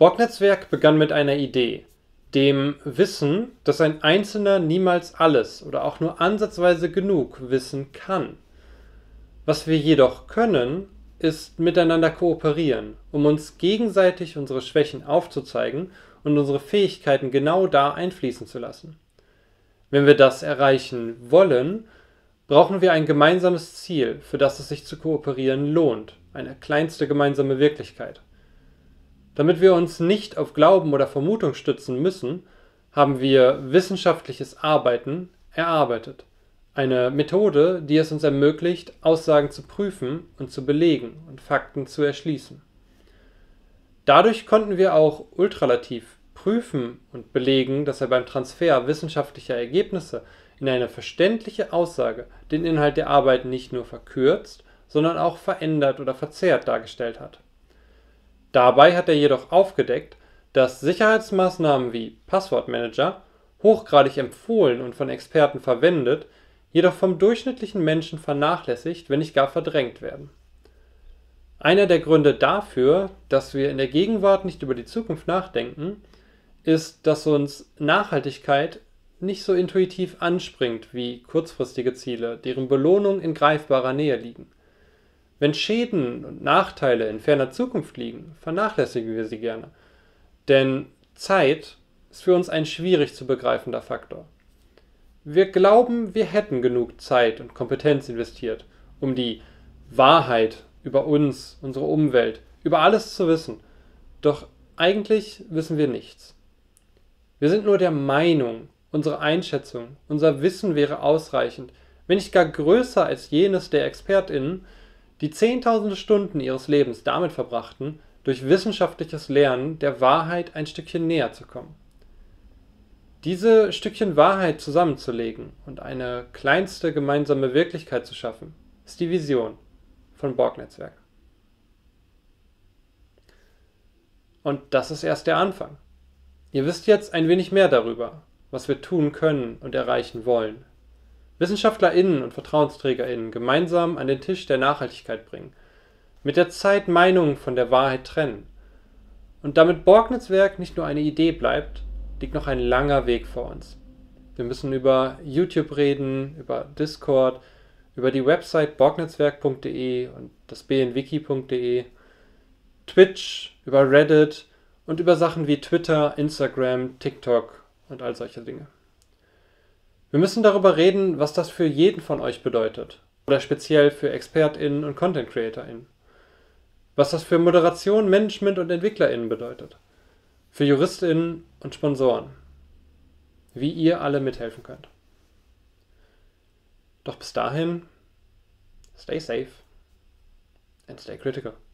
Borg-Netzwerk begann mit einer Idee, dem Wissen, dass ein Einzelner niemals alles oder auch nur ansatzweise genug wissen kann. Was wir jedoch können, ist miteinander kooperieren, um uns gegenseitig unsere Schwächen aufzuzeigen und unsere Fähigkeiten genau da einfließen zu lassen. Wenn wir das erreichen wollen, brauchen wir ein gemeinsames Ziel, für das es sich zu kooperieren lohnt, eine kleinste gemeinsame Wirklichkeit. Damit wir uns nicht auf Glauben oder Vermutung stützen müssen, haben wir wissenschaftliches Arbeiten erarbeitet. Eine Methode, die es uns ermöglicht, Aussagen zu prüfen und zu belegen und Fakten zu erschließen. Dadurch konnten wir auch ultralativ prüfen und belegen, dass er beim Transfer wissenschaftlicher Ergebnisse in eine verständliche Aussage den Inhalt der Arbeit nicht nur verkürzt, sondern auch verändert oder verzerrt dargestellt hat. Dabei hat er jedoch aufgedeckt, dass Sicherheitsmaßnahmen wie Passwortmanager, hochgradig empfohlen und von Experten verwendet, jedoch vom durchschnittlichen Menschen vernachlässigt, wenn nicht gar verdrängt werden. Einer der Gründe dafür, dass wir in der Gegenwart nicht über die Zukunft nachdenken, ist, dass uns Nachhaltigkeit nicht so intuitiv anspringt wie kurzfristige Ziele, deren Belohnung in greifbarer Nähe liegen. Wenn Schäden und Nachteile in ferner Zukunft liegen, vernachlässigen wir sie gerne. Denn Zeit ist für uns ein schwierig zu begreifender Faktor. Wir glauben, wir hätten genug Zeit und Kompetenz investiert, um die Wahrheit über uns, unsere Umwelt, über alles zu wissen. Doch eigentlich wissen wir nichts. Wir sind nur der Meinung, unsere Einschätzung, unser Wissen wäre ausreichend, wenn nicht gar größer als jenes der ExpertInnen, die Zehntausende Stunden ihres Lebens damit verbrachten, durch wissenschaftliches Lernen der Wahrheit ein Stückchen näher zu kommen. Diese Stückchen Wahrheit zusammenzulegen und eine kleinste gemeinsame Wirklichkeit zu schaffen, ist die Vision von Borg-Netzwerk. Und das ist erst der Anfang. Ihr wisst jetzt ein wenig mehr darüber, was wir tun können und erreichen wollen. WissenschaftlerInnen und VertrauensträgerInnen gemeinsam an den Tisch der Nachhaltigkeit bringen, mit der Zeit Meinungen von der Wahrheit trennen. Und damit Borg-Netzwerk nicht nur eine Idee bleibt, liegt noch ein langer Weg vor uns. Wir müssen über YouTube reden, über Discord, über die Website borgnetzwerk.de und das bnwiki.de, Twitch, über Reddit und über Sachen wie Twitter, Instagram, TikTok und all solche Dinge. Wir müssen darüber reden, was das für jeden von euch bedeutet, oder speziell für ExpertInnen und Content CreatorInnen. Was das für Moderation, Management und EntwicklerInnen bedeutet. Für JuristInnen und Sponsoren. Wie ihr alle mithelfen könnt. Doch bis dahin, stay safe and stay critical.